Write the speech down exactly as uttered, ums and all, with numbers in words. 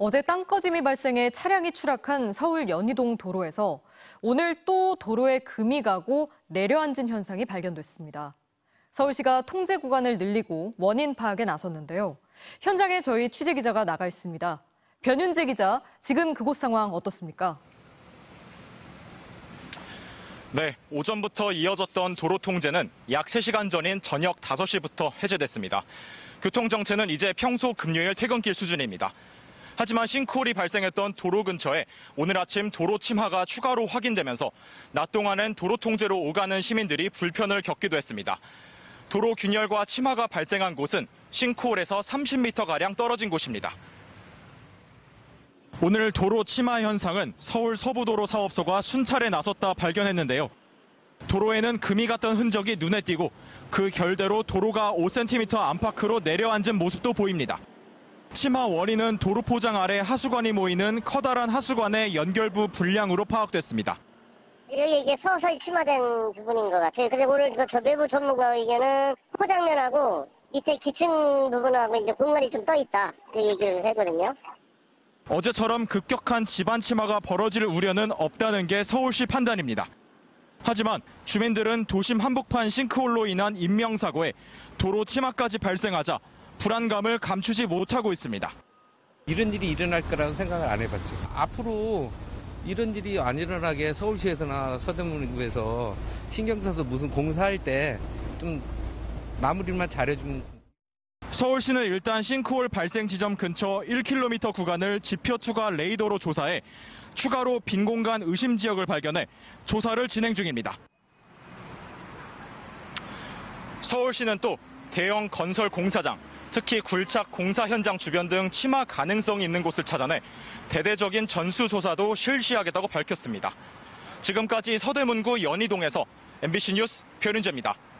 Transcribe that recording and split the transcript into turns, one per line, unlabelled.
어제 땅꺼짐이 발생해 차량이 추락한 서울 연희동 도로에서 오늘 또 도로에 금이 가고 내려앉은 현상이 발견됐습니다. 서울시가 통제 구간을 늘리고 원인 파악에 나섰는데요. 현장에 저희 취재기자가 나가 있습니다. 변윤재 기자, 지금 그곳 상황 어떻습니까?
네, 오전부터 이어졌던 도로 통제는 약 세 시간 전인 저녁 다섯 시부터 해제됐습니다. 교통정체는 이제 평소 금요일 퇴근길 수준입니다. 하지만 싱크홀이 발생했던 도로 근처에 오늘 아침 도로 침하가 추가로 확인되면서 낮 동안은 도로 통제로 오가는 시민들이 불편을 겪기도 했습니다. 도로 균열과 침하가 발생한 곳은 싱크홀에서 삼십 미터가량 떨어진 곳입니다. 오늘 도로 침하 현상은 서울 서부도로 사업소가 순찰에 나섰다 발견했는데요. 도로에는 금이 갔던 흔적이 눈에 띄고 그 결대로 도로가 오 센티미터 안팎으로 내려앉은 모습도 보입니다. 침하 원인은 도로 포장 아래 하수관이 모이는 커다란 하수관의 연결부 불량으로 파악됐습니다.
여기 이게 서서히 침하된 부분인 것 같아요. 근데 오늘 저 외부 전문가 의견은 포장면하고 밑에 기층 부분하고 이제 공간이 좀 떠 있다, 그 얘기를 했거든요.
어제처럼 급격한 집안 침하가 벌어질 우려는 없다는 게 서울시 판단입니다. 하지만 주민들은 도심 한복판 싱크홀로 인한 인명사고에 도로 침하까지 발생하자 불안감을 감추지 못하고 있습니다.
이런 일이 일어날 거라고 생각을 안 해봤죠. 앞으로 이런 일이 안 일어나게 서울시에서나 서대문구에서 신경 써서 무슨 공사할 때 좀 마무리만 잘해주면.
서울시는 일단 싱크홀 발생 지점 근처 일 킬로미터 구간을 지표 투과 레이더로 조사해 추가로 빈 공간 의심 지역을 발견해 조사를 진행 중입니다. 서울시는 또 대형 건설 공사장, 특히 굴착 공사 현장 주변 등 침하 가능성이 있는 곳을 찾아내 대대적인 전수조사도 실시하겠다고 밝혔습니다. 지금까지 서대문구 연희동에서 엠비씨 뉴스 변윤재입니다.